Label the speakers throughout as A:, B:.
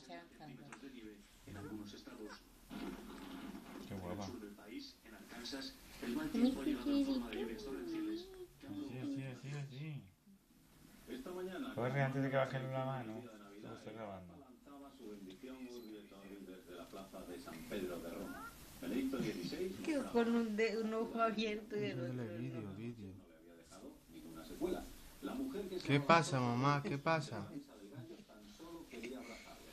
A: En algunos estados.
B: Qué
A: En el
B: guapa.
A: sur del país, en Arkansas, el mal tiempo ha llegado en forma de lluvias torrenciales.
B: Sí.
C: Esta mañana,
B: Corre antes de que baje la mano.
C: día de Navidad,
B: Lo estoy grabando.
C: lanzaba su bendición Urbi et Orbi desde la plaza de San Pedro de Roma. Benedicto XVI
D: Que con un ojo abierto y el otro
B: Vídeo.
C: no le había dejado ninguna secuela. La mujer que se
B: ¿Qué pasa, mamá? ¿Qué pasa?
C: del gallo tan solo quería abrazarle.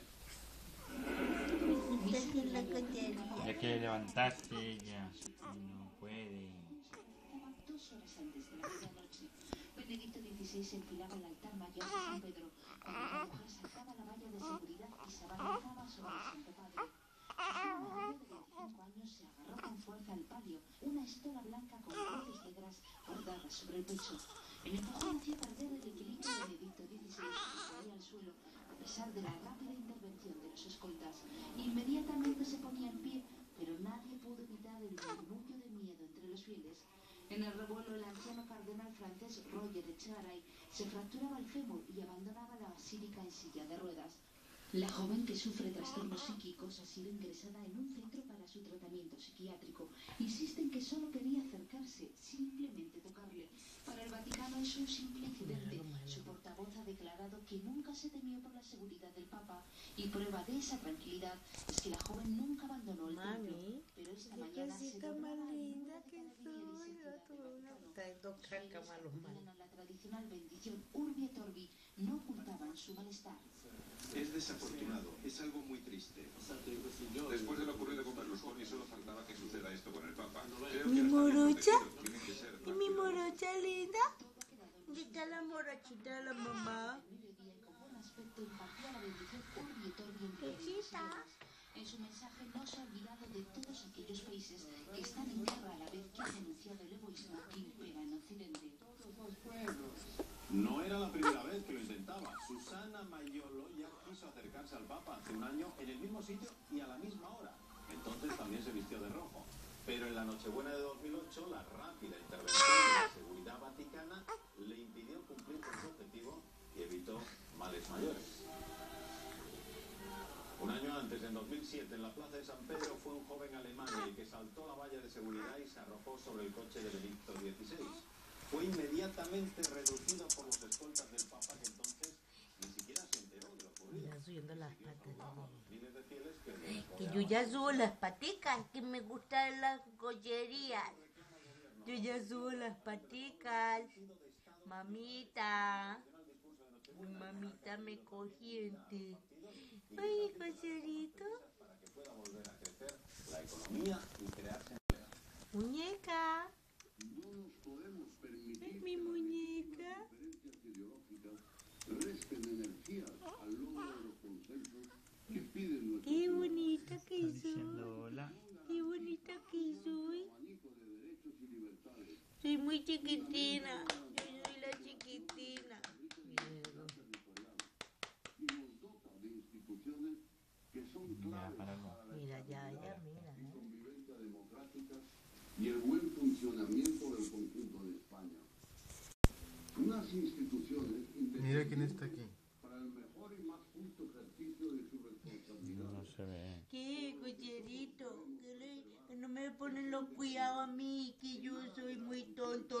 D: Estás en la cochería.
B: Ya quiere levantarse ella. Y no puede.
E: 2 horas antes de la medianoche, Benedicto XVI se enfilaba al altar mayor de San Pedro, cuando la mujer saltaba la valla de seguridad y se abalanzaba sobre el Santo Padre. Una niña de 25 años se agarró con fuerza al palio, una estola blanca con cruces negras bordadas sobre el pecho. El empujón hacía perder el equilibrio de Benedicto XVI y se caía al suelo, a pesar de la rápida intervención de los escoltas. Inmediatamente se ponía en pie, pero nadie pudo evitar el murmullo de miedo entre los fieles. En el revuelo, el anciano cardenal francés Roger Echegaray se fracturaba el fémur y abandonaba la basílica en silla de ruedas. La joven que sufre trastornos psíquicos ha sido ingresada en un centro para su tratamiento psiquiátrico. Insiste en que solo quería acercarse, simplemente tocarle. Para el Vaticano es un simple incidente. Su portavoz ha declarado que nunca se temió por la seguridad del Papa y prueba de esa tranquilidad es que la joven nunca abandonó el templo.
D: Mami,
E: Pero esta
D: qué
E: mañana se
D: cosita
E: doblaba
D: más
E: al
D: linda
E: número de
D: que
E: caballería
D: soy.
E: disciplinada del Vaticano.
D: Está en dos trancas malos mal.
E: La tradicional bendición Urbi et Orbi no ocultaban su malestar.
F: Es desafortunado, es algo muy triste. Después de lo ocurrido con Berlusconi, solo faltaba que suceda esto con el Papa. Creo
D: ¿Mi
F: que
D: morocha?
F: tienen que ser
D: ¿Y mi morocha linda? ¿Dónde está la morochita de la mamá?
E: Mediodía y con buen aspecto impartía la bendición Urbi et Orbi entre los
D: Pechita.
E: señores. En su mensaje no se ha olvidado de todos aquellos países que están en guerra a la vez que han denunciado el egoísmo que impera en Occidente.
C: No era la primera vez que lo intentaba. Susana Maiolo ya quiso acercarse al Papa hace un año en el mismo sitio y a la misma hora. Entonces también se vistió de rojo. Pero en la Nochebuena de 2008, la rápida intervención de la seguridad vaticana le impidió cumplir con su objetivo y evitó males mayores. Un año antes, en 2007, en la plaza de San Pedro, fue un joven alemán el que saltó la valla de seguridad y se arrojó sobre el coche de Benedicto XVI. Fue inmediatamente reducido por los escoltas del Papa, que entonces ni siquiera se enteró de lo ocurrido.
D: Está subiendo las patas.
C: Miles de fieles
D: Que yo ya subo las paticas, que me gustan las gollerías. Yo ya subo las paticas. Mamita. Mamita me cogiente. Ay, cocherito.
C: para que pueda volver a crecer la economía y crearse empleo.
D: Muñeca.
G: No nos podemos permitir
D: Es mi muñeca.
G: que las diferencias ideológicas resten energía al logro de los consensos que piden nuestros
D: Qué bonita que
B: Está
D: soy.
B: diciendo hola.
D: Qué bonita que soy.
G: abanico de derechos y libertades.
D: Soy muy chiquitina. Yo soy la chiquitina.
G: Y nos dota de instituciones que son
B: Ya,
G: claves
B: páralo.
G: para la
D: Mira, ya,
G: estabilidad
D: mira.
G: y convivencia democrática y el buen funcionamiento del conjunto de España. Unas instituciones
B: Mira quién está aquí.
G: para el mejor y más justo ejercicio de su responsabilidad.
B: No se ve.
D: ¿Qué, cocherito? Que no me ponen los cuidados a mí, que yo soy muy tonto.